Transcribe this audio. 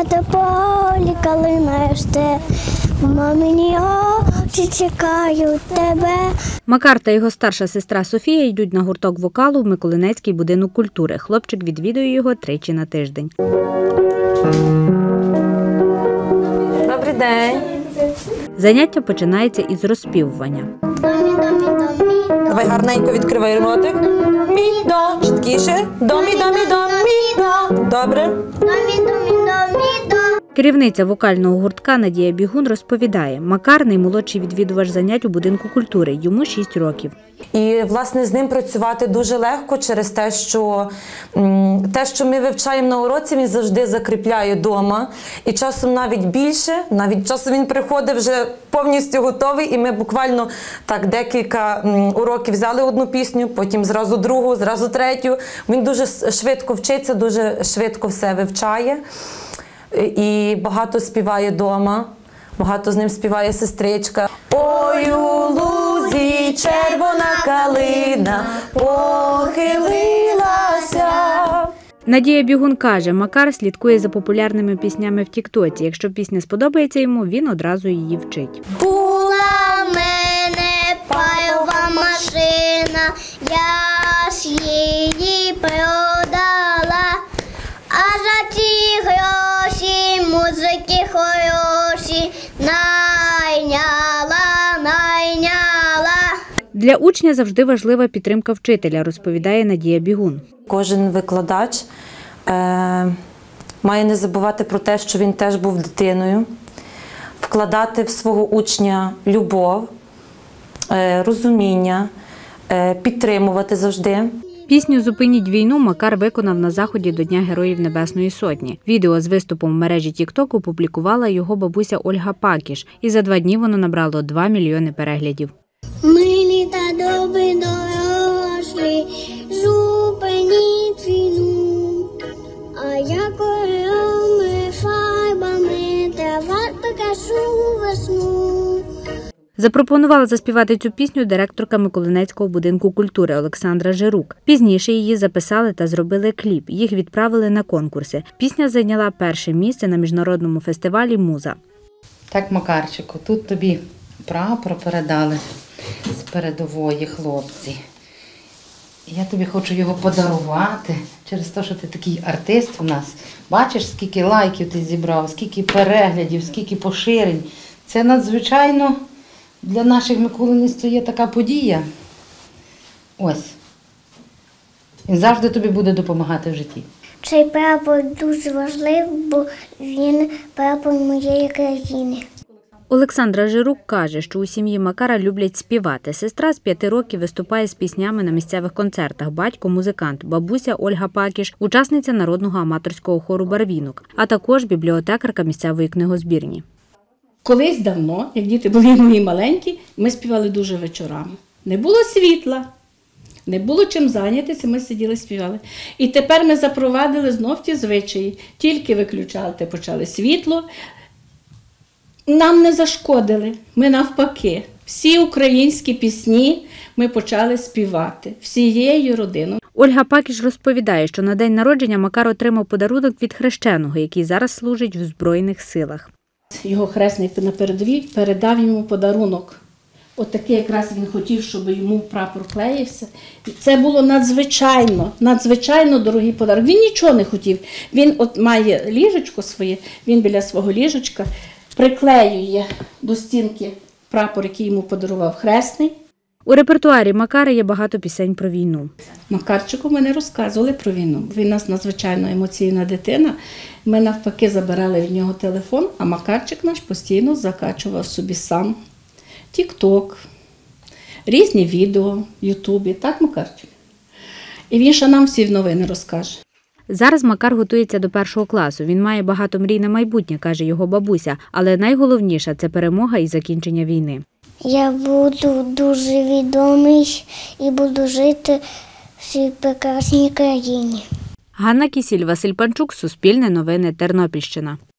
те полі калина росте, мамині очі чекають тебе. Макар та його старша сестра Софія йдуть на гурток вокалу в Миколинецький будинок культури. Хлопчик відвідує його 3 на тиждень. Добрий день. Заняття починається із розспівування. Давай гарненько відкривай ротик. Мі-до. Чіткіше. До-мі-до-мі-до-мі-до. Добре. Керівниця вокального гуртка Надія Бігун розповідає, Макар – наймолодший відвідувач занять у будинку культури, йому 6 років. І, власне, з ним працювати дуже легко через те, що ми вивчаємо на уроці, він завжди закріпляє вдома. І часом навіть більше, навіть часом він приходить вже повністю готовий, і ми буквально так декілька уроків взяли одну пісню, потім зразу другу, зразу третю. Він дуже швидко вчиться, дуже швидко все вивчає. І багато співає вдома, багато з ним співає сестричка. Ой, у лузі червона калина похилилася. Надія Бігун каже, Макар слідкує за популярними піснями в тіктоці. Якщо пісня сподобається йому, він одразу її вчить. Була в мене пайова машина, я ж її продала, а за ці гроші музики хороші найняла. Для учня завжди важлива підтримка вчителя, розповідає Надія Бігун. Кожен викладач має не забувати про те, що він теж був дитиною, вкладати в свого учня любов, розуміння, підтримувати завжди. Пісню «Зупиніть війну» Макар виконав на заході до Дня Героїв Небесної Сотні. Відео з виступом в мережі TikTok опублікувала його бабуся Ольга Пакіш. І за 2 дні воно набрало 2 мільйони переглядів. Милі та добрі дорослі, зупиніть війну, а я кольорами, фарбами тривати покажу весну. Запропонувала заспівати цю пісню директорка Миколинецького будинку культури Олександра Жирук. Пізніше її записали та зробили кліп. Їх відправили на конкурси. Пісня зайняла 1-е місце на міжнародному фестивалі «Муза». Так, Макарчику, тут тобі прапор передали з передової, хлопці. Я тобі хочу його подарувати через те, що ти такий артист у нас. Бачиш, скільки лайків ти зібрав, скільки переглядів, скільки поширень. Це надзвичайно для наших миколинців є така подія. Ось. Він завжди тобі буде допомагати в житті. Цей прапор дуже важливий, бо він прапор моєї країни. Олександра Жирук каже, що у сім'ї Макара люблять співати. Сестра з 5 років виступає з піснями на місцевих концертах. Батько – музикант, бабуся Ольга Пакіш – учасниця народного аматорського хору «Барвінок», а також бібліотекарка місцевої книгозбірні. Колись давно, як діти були мої маленькі, ми співали дуже вечорами. Не було світла, не було чим зайнятися, ми сиділи співали. І тепер ми запровадили знов ті звичаї. Тільки виключати почали світло. Нам не зашкодили, ми навпаки. Всі українські пісні ми почали співати всією родиною. Ольга Пакіш розповідає, що на день народження Макар отримав подарунок від хрещеного, який зараз служить в Збройних силах. Його хресний на передовій передав йому подарунок. От такий якраз він хотів, щоб йому прапор клеївся. Це було надзвичайно дорогий подарунок. Він нічого не хотів. Він от має ліжечко своє, він біля свого ліжечка приклеює до стінки прапор, який йому подарував хресний. У репертуарі Макара є багато пісень про війну. Макарчику ми не розказували про війну. Він у нас надзвичайно емоційна дитина. Ми навпаки забирали від нього телефон, а Макарчик наш постійно закачував собі сам TikTok, різні відео в Ютубі. Так, Макарчик? І він ще нам всі новини розкаже. Зараз Макар готується до 1-го класу. Він має багато мрій на майбутнє, каже його бабуся. Але найголовніше – це перемога і закінчення війни. Я буду дуже відомий і буду жити в цій прекрасній країні. Ганна Кісіль, Василь Панчук, Суспільне новини, Тернопільщина.